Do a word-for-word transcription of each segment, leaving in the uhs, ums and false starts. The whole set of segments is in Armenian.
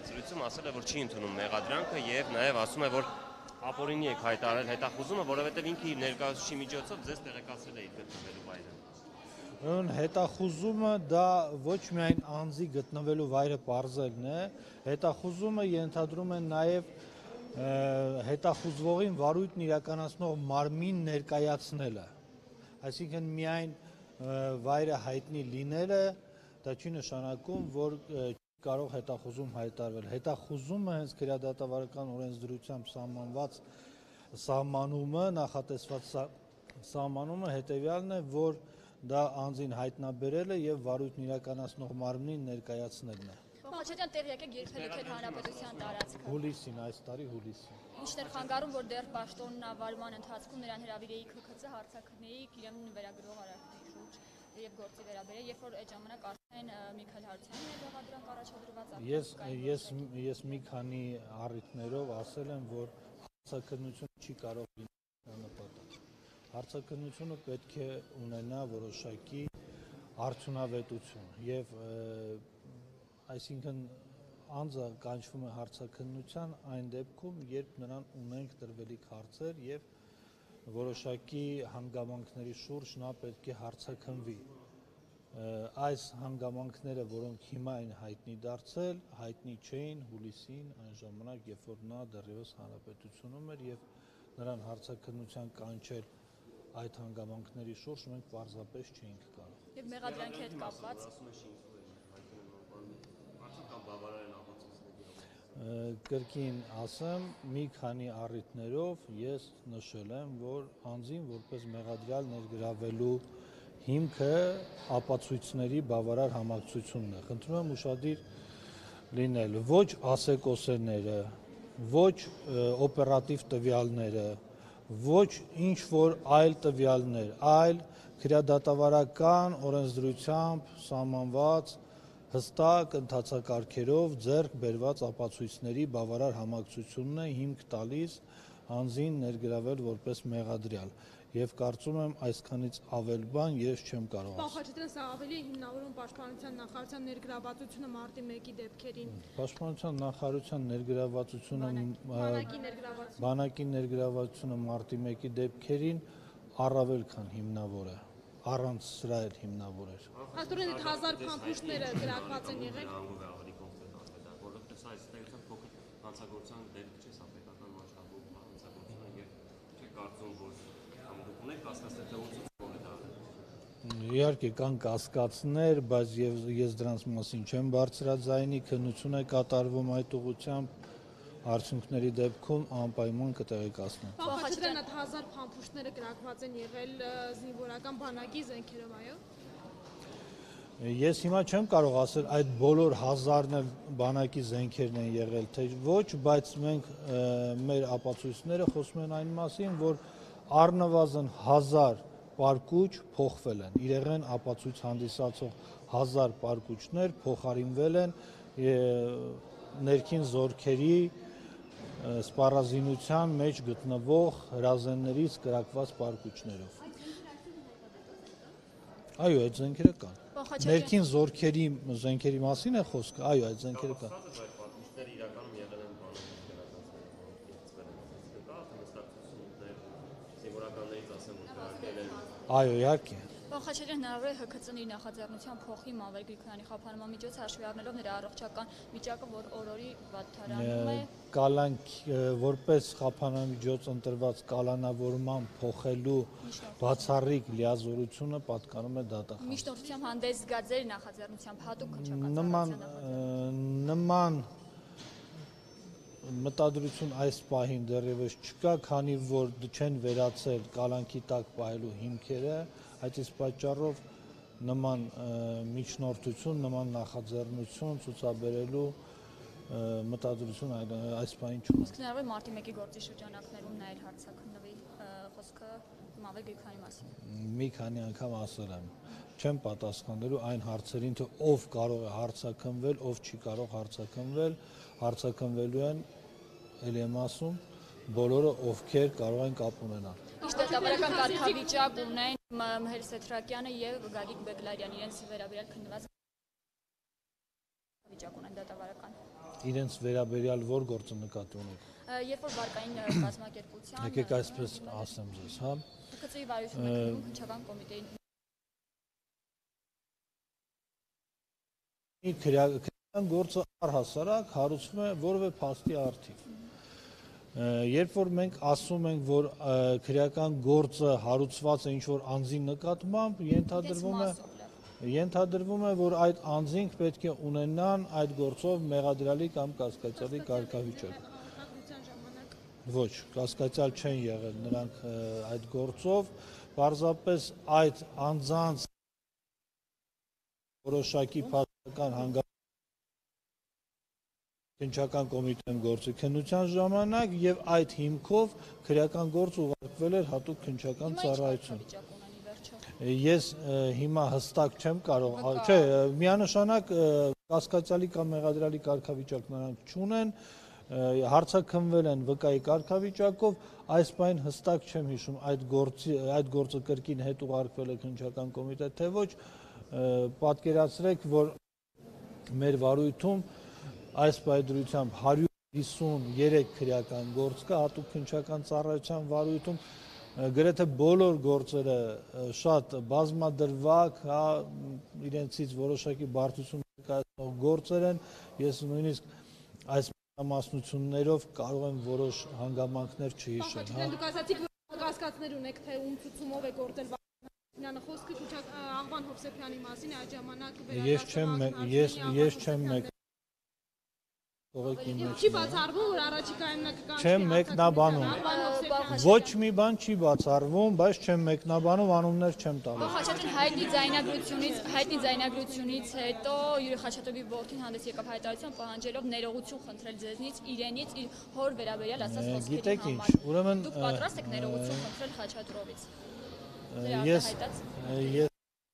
Օրենսդրություն ասել է, որ չի ընդունում մեղադրանքը եւ նաեւ ասում է, որ ապօրինի եք հայտարարել հետախուզումը, որովհետեւ ինքը իր ներկայացուցիչի միջոցով ձեզ տեղեկացրել է իր գտնվելու վայրը։ Ուրեմն հետախուզումը դա ոչ միայն անձի գտնվելու վայրը պարզելն է, հետախուզումը ենթադրում է նաեւ հետախուզվողին վարույթն իրականացնող մարմին ներկայացնելը, այսինքն միայն վայրը հայտնի լինելը դա չի նշանակում, որ չի կարող հետախուզում հայտարարվել։ Հետախուզումը հենց քրեադատավարական օրենսդրությամբ սահմանված սահմանումը, նախատեսված սահմանումը հետևյալն է, որ դա անձին հայտնաբերելը եւ վարույթն իրականացնող մարմնին ներկայացնելն է։ Խաչատյան տեղյակ եք երգելիքեր հանրապետության տարածքը։ Հուլիսին, այս տարի հուլիսին։ Ինչներ խանգարում, որ դեռ պաշտոնավարման ընթացքում նրան հրավիրեիք ՀՔՑ հարցաքննեիք իրեն վերագրող արարքների շուրջ եւ գործի վերաբերել, երբ որ այդ ժամանակ արդեն Միքայել Հարությունյանն է բաղադրանք առաջադրված։ Ես ես ես մի քանի առիթներով ասել եմ, որ հարցաքննությունը չի կարող լինել նպատակ։ Հարցաքննությունը պետք է ունենա որոշակի արդյունավետություն եւ այսինքն անձը կանչվում է հարցաքննության այն դեպքում, երբ նրան ունենք տրվելիք հարցեր եւ որոշակի հանգամանքների շուրջ նա պետք է հարցաքննվի։ Այս հանգամանքները, որոնք հիմա են հայտնի դարձել, հայտնի չէին հուլիսին այն ժամանակ, երբ որ նա դեռևս հանրապետությունում էր եւ նրան հարցաքննության կանչել այդ հանգամանքների շուրջ մենք պարզապես չէինք կարող։ Եվ մեղադրանքի հետ կապված Կրկին ասեմ, մի քանի առիթներով ես նշել եմ, որ անձին որպես մեղադրյալ ներգրավելու հիմքը ապացույցների բավարար համակցությունն է։ Խնդրում եմ ուշադիր լինել, ոչ ասեկոսեները, ոչ օպերատիվ տվյալները, ոչ ինչ որ այլ տվյալներ, այլ քրեադատավարական օրենսդրությամբ սահմանված հստակ ընթացակարգերով ձեռք բերված ապացույցների բավարար համակցությունն է հիմք տալիս անձին ներգրավել որպես մեղադրյալ եւ կարծում եմ այսքանից ավել բան ես չեմ կարող ասել։ Խաչատյան, սա ավելի է հիմնավորում Պաշտպանության նախարարության ներգրավվածությունը մարտի մեկի դեպքերին։ Պաշտպանության նախարարության ներգրավվածությունը բանակի ներգրավվածությունը մարտի մեկի դեպքերին առավել քան հիմնավոր է, առանց սրա էլ հիմնավոր էր։ Հաստորեն այդ հազար փամփուշտները գրակված են եղել։ Որովհետև սա այս տեղության փոքր հանցագործության դեպք չէ, սա պետական մասշտաբով հանցագործություն է եւ չի կարծում, որ դուք ունեք կասկած թե ուսուցում է դա։ Իհարկե կան կասկածներ, բայց ես դրանց մասին չեմ բարձրաձայնի, քննություն է կատարվում այդ ուղղությամբ, արդյունքների դեպքում անպայման կտեղեկացնեմ։ Խաչատյան, այդ հազար փամփուշտները գրակված են եղել զինվորական բանակի զենքերով, այո։ Ես հիմա չեմ կարող ասել այդ բոլոր հազարն էլ բանակի զենքերն են եղել, թե ոչ, բայց մենք մեր ապացույցները խոսում են այն մասին, որ առնվազն հազար պարկուճ փոխվել են, իրեղեն ապացույց հանդիսացող հազար պարկուճներ փոխարինվել են ներքին զորքերի սպառազինության մեջ գտնվող հրազեններից կրակված պարկուճներով։ Այո, այդ զենքերը կան։ Ներքին զորքերի զենքերի մասին է խոսքը, այո, այդ զենքերը կան։ Այո, իհարկե։ Խաչատյան, հնարավոր է ՀՔՑ-ն իր նախաձեռնությամբ փոխի Մամվել Գրիգորյանի խափանման միջոց հաշվի առնելով նրա առողջական վիճակը, որ օրորի վատթարանում է։ Կալանք որպես խափանամիջոց ընտրված կալանավորման փոխելու բացառիկ լիազորությունը պատկանում է դատախազին։ Միջնորդությամբ հանդես գա ձեր նախաձեռնությամբ հատուկ քննչական նման նման մտադրություն այս պահին դեռևս չկա, քանի որ չեն վերացել կալանքի տակ պահելու հիմքերը, այդ իսկ պատճառով նման միջնորդություն, նման նախաձեռնություն ցուցաբերելու մտադրություն այս պահին չկա։ Իսկ հնարավոր է մարտի մեկի գործի շրջանակներում նա էլ հարցաքննվի խոսքը Մամվել Գրիգորյանի մասին։ Մի քանի անգամ ասել եմ, չեմ պատասխանելու այն հարցերին, թե ով կարող է հարցաքննվել, ով չի կարող հարցաքննվել, հարցաքննվելու են, ելի եմ ասում, բոլորը ովքեր կարող են կապ ունենալ։ Ինչ դատավարական կարգավիճակ ունեն Մհեր Սեթրակյանը եւ Գագիկ Բեգլարյանը իրենց վերաբերյալ քննված կարգավիճակ ունեն դատավարական։ Իրենց վերաբերյալ որ գործը նկատի ունեք։ Երբ որ վարկային կազմակերպության Եկեք այսպես ասեմ ձեզ, հա։ ՀՔԾ-ի վարությունը քննում քննչական կոմիտեին Քրեական գործը առհասարակ հարուցվում է որևէ փաստի առթիվ։ Երբ որ մենք ասում ենք, որ քրեական գործը հարուցված է ինչ-որ անձի նկատմամբ, ենթադրվում է ենթադրվում է, որ այդ անձինք պետք է ունենան այդ գործով մեղադրյալի կամ կասկածյալի կարգավիճակ։ Ոչ, կասկածյալ չեն եղել նրանք այդ գործով, պարզապես այդ անձանց որոշակի փաստական հանգամանքներ քննչական կոմիտեն գործի քննության ժամանակ եւ այդ հիմքով քրեական գործ ուղարկվել էր հատուկ քննչական ծառայություն։ Ես հիմա հստակ չեմ կարող, չէ, միանշանակ կասկածյալի կամ մեղադրյալի կարգավիճակ նրանք չունեն, հարցաքննվել են վկայի կարգավիճակով, այս պայն հստակ չեմ հիշում այդ գործի այդ գործը կրկին հետ ուղարկվել է քննչական կոմիտե, թե ոչ, պատկերացրեք, որ մեր վարույթում այս պայդրությամբ հարյուր հիսուներեք քրեական գործ կա, հատուկ քննչական ծառայության վարույթում գրեթե բոլոր գործերը շատ բազմադրվակ, հա, իրենցից որոշակի բարդություն ներկայացնող գործեր են, ես նույնիսկ այս մասնություններով կարող եմ որոշ հանգամանքներ չհիշել, հա։ Դուք ասացիք, որ կասկածներ ունեք, թե ում ցուցումով է գործել Վարդանյանը, խոսքը Աղվան Հովսեփյանի մասին այդ ժամանակ վերադարձավ։ Ես ես չեմ մեկ Չի բացառվում, որ առաջիկայում նա կկանչվի։ Չեմ մեկնաբանում։ Ոչ մի բան չի բացառվում, բայց չեմ մեկնաբանում, անուններ չեմ տալու։ Խաչատրյան հայտնի ձայնագրությունից, հայտնի ձայնագրությունից հետո Յուրի Խաչատրյանի որդին հանդես եկավ հայտարարություն պահանջելով ներողություն խնդրել ձեզնից իրենից իր հոր վերաբերյալ ասած խոսքերի համար։ Դուք պատրաստ եք ներողություն խնդրել Խաչատրովից։ Ես ես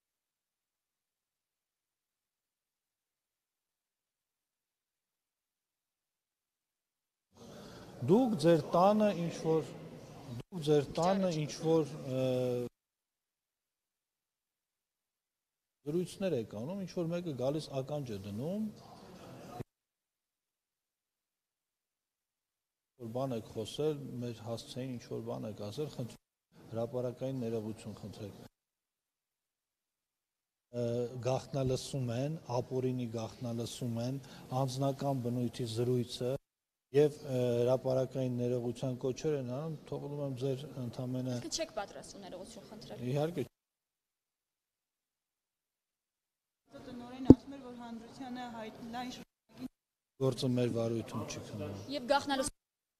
Դուք ձեր տանը ինչ որ դուք ձեր տանը ինչ որ զրույցներ եք անում, ինչ որ մեկը գալիս ականջ է դնում, որ բան եք խոսել, մեր հասցեին ինչ որ բան եք ասել, խնդրում հրապարակային ներողություն խնդրեք։ Գաղտնալսում են, ապօրինի գաղտնալսում են, անձնական բնույթի զրույցը Եվ հրապարակային ներողության կոչեր են անում, թողնում եմ ձեր ընդամենը։ Իսկ չեք պատրաստում ներողություն խնդրել։ Իհարկե։ Տնօրեն ասում էր, որ հանրությանը հայտնի լայն շրջանի գործը մեր վարույթում չի քննում։ Եվ գաղտնալսում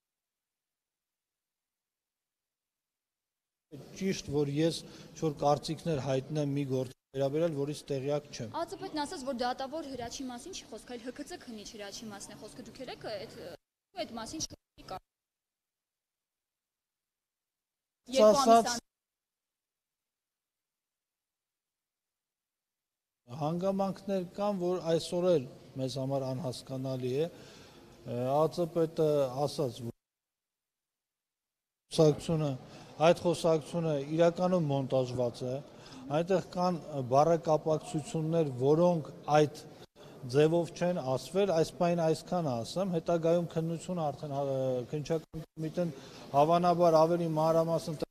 Ճիշտ, որ ես ինչ-որ կարծիքներ հայտնեմ մի գործի վերաբերյալ, որից տեղյակ չեմ։ Ածպետն ասաց, որ դատավոր հրաչի մասին չի խոսք, այլ ՀՔԾ քննիչ հրաչի մասն է խոսքը։ Դուք եք այդ այդ մասին չի կա։ Հանգամանքներ կան, որ այսօր էլ մեզ համար անհասկանալի է։ ԱԾՊՏ-ը ասաց, որ խոսակցությունը, այդ խոսակցությունը իրականում մոնտաժված է։ Այնտեղ կան բառակապակցություններ, որոնք այդ ձևով չեն ասվել, այս պայն այսքան ասեմ, հետագայում քննությունը արդեն քննչական կոմիտեն հավանաբար ավելի մանրամասն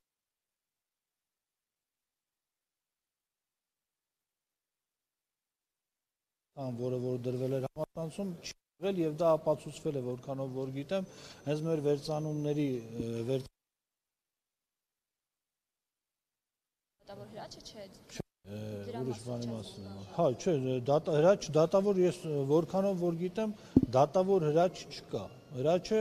որը որ դրվել էր համացանցում չի եղել եւ դա ապացուցվել է որքանով որ գիտեմ, հենց մեր վերցանումների դատավոր հրաչը չէ։ Ուրիշ բանի մասին եմ։ Հա, չէ, հրաչ դատավոր ես որքանով որ գիտեմ, դատավոր հրաչ չկա։ Հրաչը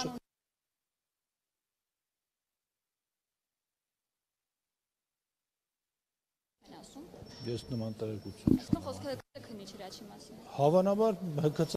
Ես նման տեղեկություն չունեմ։ Իսկ խոսքը ՀՔԾ քննիչ հրաչի մասին է։ Հավանաբար ՀՔԾ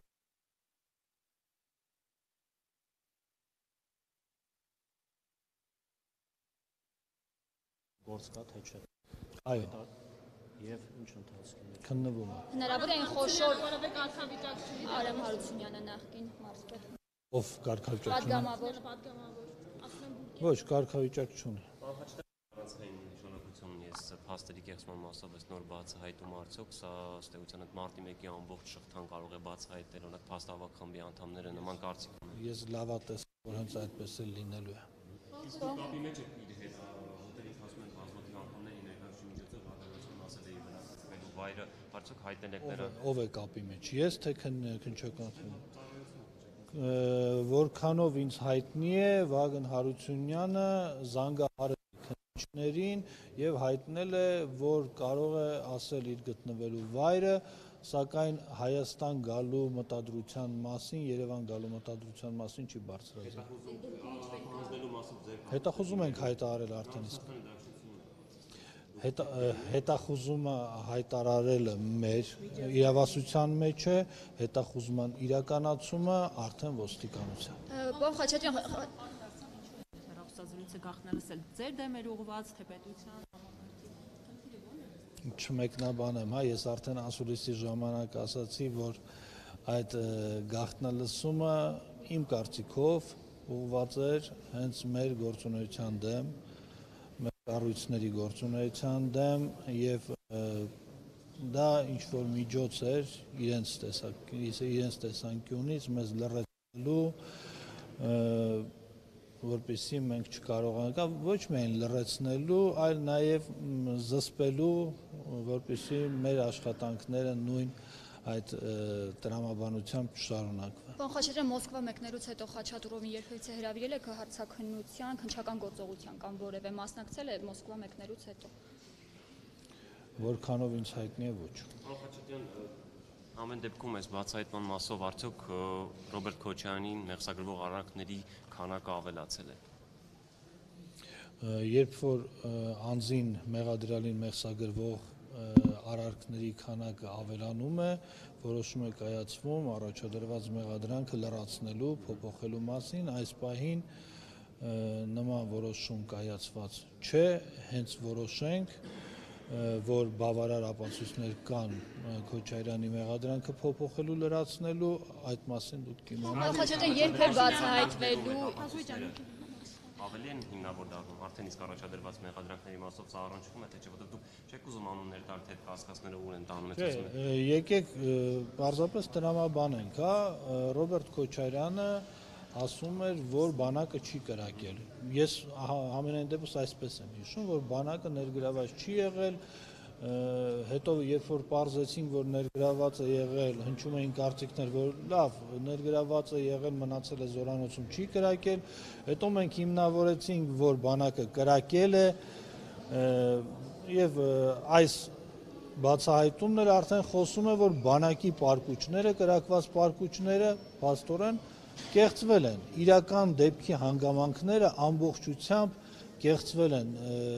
Գործ կա թե չէ։ Այո։ Եվ ինչ ընթացքում է։ Քննվում է։ Հնարավոր է այն խոշոր որևէ կարգավիճակ չի։ Արամ Հարությունյանը նախկին մարզպետ։ Ով կարգավիճակ չունի։ Պատգամավոր։ Պատգամավոր։ Ասում եմ Ոչ, կարգավիճակ չունի։ Առանցքային նշանակություն ես փաստերի կեղծման մասով այս նոր բացահայտումը արդյոք սա ըստ էության այդ մարտի մեկի ամբողջ շղթան կարող է բացահայտել, օրինակ փաստավակ խմբի անդամները նման կարծիք ունեն։ Ես լավատես որ հենց այդպես էլ լինելու է։ Կապի մեջ է իր հետ հոտելի ասում են բազմաթիվ անդամների ներկայացուցիչ միջոցով վարչության ասել է վրացվելու վայրը, արդյոք հայտնել եք նրա։ Ով է կապի մեջ։ Ես թե քննչական որքանով ինձ հայտնի է Վագն Հարությունյանը զանգահարել քննիչներին եւ հայտնել է, որ կարող է ասել իր գտնվելու վայրը, սակայն Հայաստան գալու մտադրության մասին, Երևան գալու մտադրության մասին չի բարձրացել։ Հետախուզում ենք հայտարարել արդեն իսկ։ Հետախուզումը հայտարարելը մեր իրավասության մեջ է, հետախուզման իրականացումը արդեն ոստիկանության։ Պարոն Խաչատրյան, հեռախոսազրույցը գաղտնելս էլ ձեր դեմ էր ուղղված, թե պետության։ Չմեկնաբանեմ, հա, ես արդեն ասուլիսի ժամանակ ասացի, որ այդ գաղտնալսումը իմ կարծիքով ուղղված էր հենց մեր գործունեության դեմ, մեր կառույցների գործունեության դեմ եւ դա ինչ որ միջոց էր իրենց տեսակ իրենց տեսանկյունից մեզ լրացնելու, որպեսզի մենք չկարողանանք ոչ միայն լրացնելու, այլ նաեւ զսպելու, որպեսզի մեր աշխատանքները նույն այդ տրամաբանությամբ չշարունակվեն։ Պարոն Խաչատրյան, Մոսկվա մեկնելուց հետո Խաչատրովին երբևիցե հրավիրել եք հարցաքննության, քննչական գործողության կամ որևէ մասնակցել է Մոսկվա մեկնելուց հետո։ Որքանով ինձ հայտնի է, ոչ։ Պարոն Խաչատրյան, ամեն դեպքում այս բացահայտման մասով արդյոք Ռոբերտ Քոչարյանին մեղսագրվող արարքների քանակը ավելացել է։ Երբ որ անձին մեղադրյալին մեղսագրվող արարքների քանակը ավելանում է, որոշում է կայացվում առաջադրված մեղադրանքը լրացնելու, փոփոխելու մասին, այս պահին նման որոշում կայացված չէ, հենց որոշենք, որ բավարար ապացույցներ կան Քոչարյանի մեղադրանքը փոփոխելու, լրացնելու, այդ մասին դուք կիմանաք։ Պարոն Խաչատրյան, երբ է բացահայտվելու ավելի են հիմնավոր դառնում, արդեն իսկ առաջադրված մեղադրանքների մասով սա առնչվում է, թե չէ, որովհետև դուք չեք ուզում անուններ տալ, թե կասկածները ուր են տանում ես ասում եք։ Եկեք պարզապես տրամաբանենք, հա, Ռոբերտ Քոչարյանը ասում էր, որ բանակը չի կրակել։ Ես ամենայն դեպս այսպես եմ հիշում, որ բանակը ներգրաված չի եղել, հետո երբ որ պարզեցինք, որ ներգրաված է եղել, հնչում էին կարծիքներ, որ լավ, ներգրաված է եղել, մնացել է զորանոցում, չի կրակել, հետո մենք հիմնավորեցինք, որ բանակը կրակել է եւ այս բացահայտումները արդեն խոսում է, որ բանակի պարկուճները, կրակված պարկուճները փաստորեն կեղծվել են, իրական դեպքի հանգամանքները ամբողջությամբ կեղծվել են,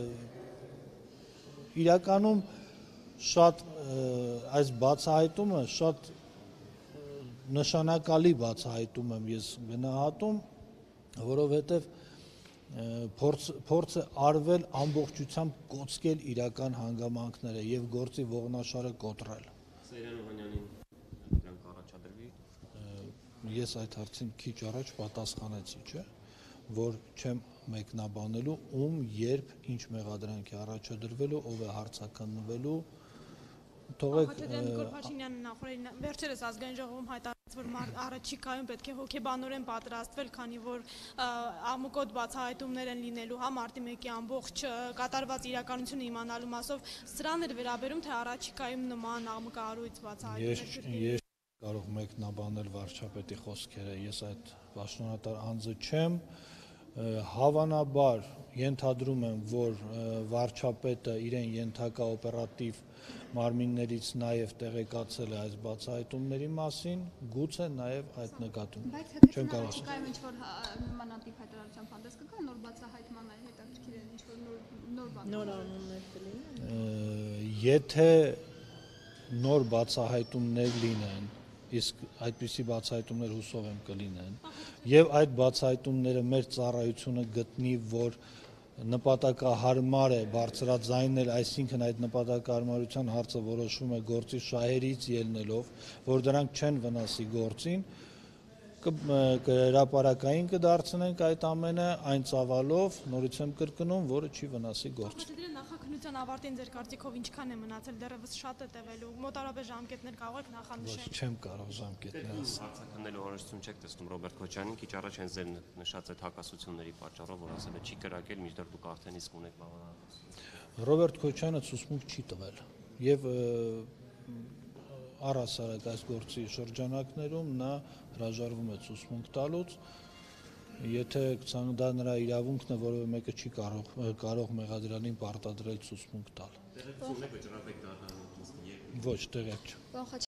իրականում շատ այս բացահայտումը շատ նշանակալի բացահայտում եմ ես գնահատում, որովհետև փորձ է արվել ամբողջությամբ կոծկել իրական հանգամանքները եւ գործի ողնաշարը կոտրել։ Սերյան Օհանյանին դրանք առաջադրվի։ Ես այդ հարցին քիչ առաջ պատասխանեցի, չէ՞, որ չեմ մեկնաբանելու ում, երբ, ինչ մեղադրանք է առաջադրվելու, ով է հարցաքննվելու, թողեք Նիկոլ Փաշինյանը նախորդին վերջերս ազգային ժողովում հայտարարեց, որ առաջիկայում պետք է հոգեբանորեն պատրաստվել, քանի որ աղմուկոտ բացահայտումներ են լինելու, հա, մարտի մեկի ամբողջ կատարված իրականությունը իմանալու մասով, սրան էր վերաբերում, թե առաջիկայում նման աղմկահարույց բացահայտումներ։ Ես կարող մեկնաբանել վարչապետի խոսքերը, ես այդ պաշտոնատար անձը չեմ, հավանաբար ենթադրում եմ, որ վարչապետը իրեն ենթակա օպերատիվ մարմիններից նաև տեղեկացել է այս բացահայտումների մասին, գուցե նաև այդ նկատում։ Բայց չեմ կարող հետաքրքիր ինչ որ նմանատիպ հայտարարությամբ հանդես կգա նոր բացահայտման հետաքրքիր է ինչ որ նոր նոր Նոր անուններ կլինեն։ Եթե նոր բացահայտումներ լինեն, իսկ այդպիսի բացահայտումներ հուսով եմ կլինեն, եւ այդ բացահայտումները մեր ծառայությունը գտնի, որ նպատակահարմար է բարձրաձայնել, այսինքն այդ նպատակահարմարության հարցը որոշվում է գործի շահերից ելնելով, որ դրանք չեն վնասի գործին, հրապարակային կդարձնենք այդ ամենը այն ծավալով, նորից եմ կրկնում, որը չի վնասի գործին։ Հարցաքննության ավարտին ձեր կարծիքով ինչքան է մնացել, դեռևս շատ է տևելու, մոտարապես ժամկետներ կարող եք Ոչ, նախանշել։ չեմ կարող ժամկետներ ասել։ Հարցաքննելու անհրաժեշտություն չեք տեսնում Ռոբերտ Քոչյանին, քիչ առաջ հենց ձեր նշած այդ հակասությունների պատճառով, որ ասել է չի կրակել, մինչդեռ դուք արդեն իսկ ունեք բավարար։ Ռոբերտ Քոչյանը ցուցմունք չի տվել եւ առհասարակ այս գործի շրջանակներում նա հրաժարվում է ցուցմունք տալուց։ Եթե դա նրա իրավունքն է, որևէ մեկը չի կարող կարող մեղադրյալին պարտադրել ցուցմունք տալ։ Տեղեկություն եք վճռաբեկ դառնալու ինձ երբ Ոչ, տեղյակ չեմ։ Պարոն